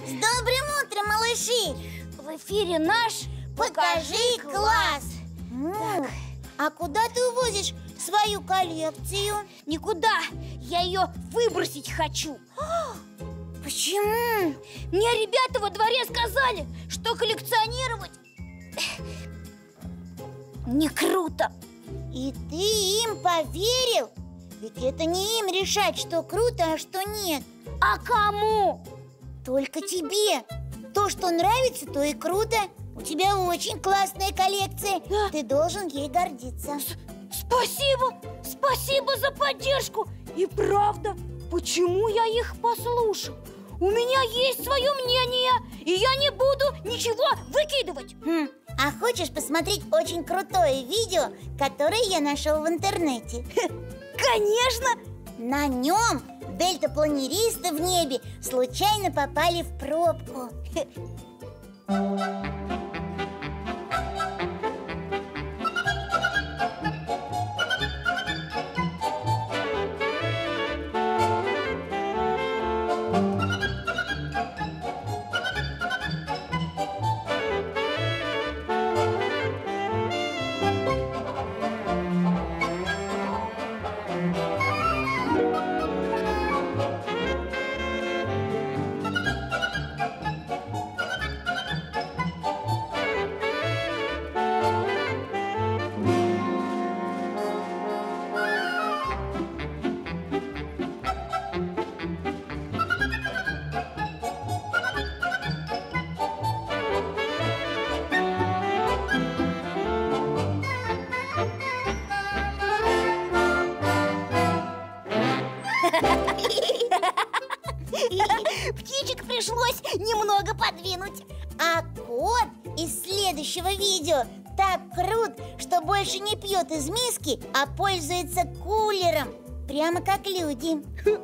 С добрым утром, малыши! В эфире наш «Покажи класс». А куда ты увозишь свою коллекцию? Никуда, я ее выбросить хочу. Почему? Мне ребята во дворе сказали, что коллекционировать не круто. И ты им поверил? Ведь это не им решать, что круто, а что нет. А кому? Только тебе. То, что нравится, то и круто. У тебя очень классная коллекция. Да. Ты должен ей гордиться. Спасибо, спасибо за поддержку. И правда, почему я их послушал? У меня есть свое мнение, и я не буду ничего выкидывать. А хочешь посмотреть очень крутое видео, которое я нашел в интернете? Конечно! На нем дельтапланеристы в небе случайно попали в пробку. Птичек пришлось немного подвинуть. А кот из следующего видео так крут, что больше не пьет из миски, а пользуется кулером. Прямо как люди.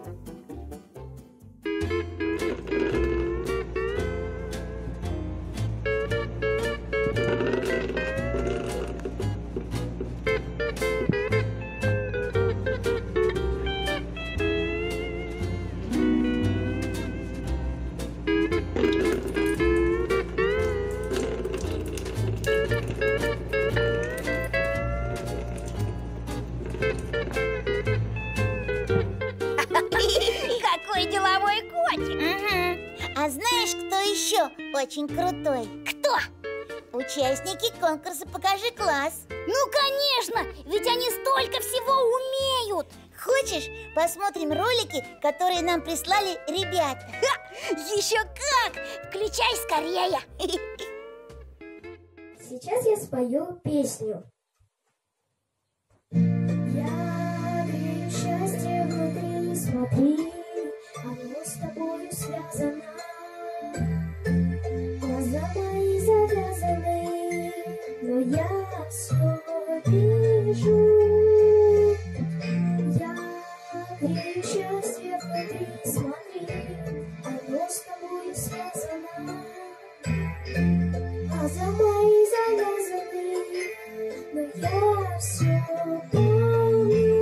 Какой деловой котик. А знаешь, кто еще очень крутой? Кто? Участники конкурса «Покажи класс». Ну, конечно, ведь они столько всего умеют. Хочешь, посмотрим ролики, которые нам прислали ребята? Еще как! Включай скорее. Сейчас я спою песню. Я грею счастье внутри, смотри, оно с тобою связано. Глаза мои завязаны, но я все вижу. Я грею счастье внутри, смотри, оно с тобою связано. Глаза мои завязаны, но я все помню.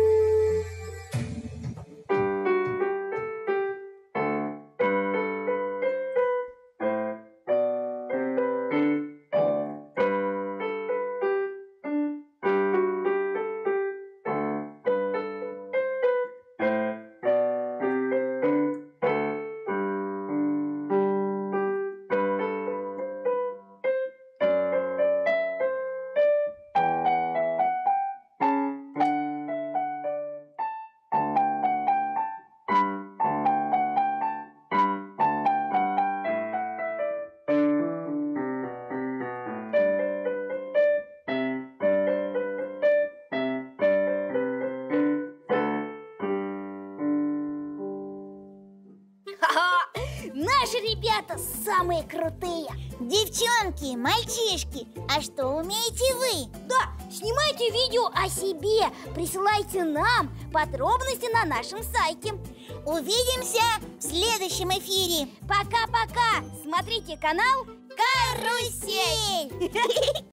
Наши ребята самые крутые. Девчонки, мальчишки, а что умеете вы? Да, снимайте видео о себе, присылайте нам подробности на нашем сайте. Увидимся в следующем эфире. Пока-пока. Смотрите канал «Карусель».